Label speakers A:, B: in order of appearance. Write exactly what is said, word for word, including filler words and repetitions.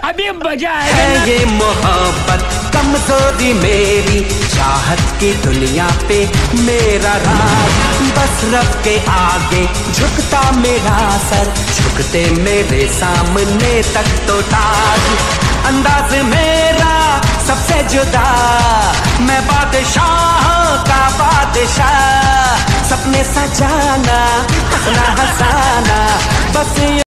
A: अभी मजा
B: है ये मोहब्बत कमजोरी मेरी, चाहत की दुनिया पे मेरा राज, बस रब के आगे झुकता मेरा सर, झुकते मेरे सामने तक तो ताज। अंदाज मेरा सबसे जुदा, मैं बादशाह का बादशाह, सपने सजाना हंसना हंसाना बस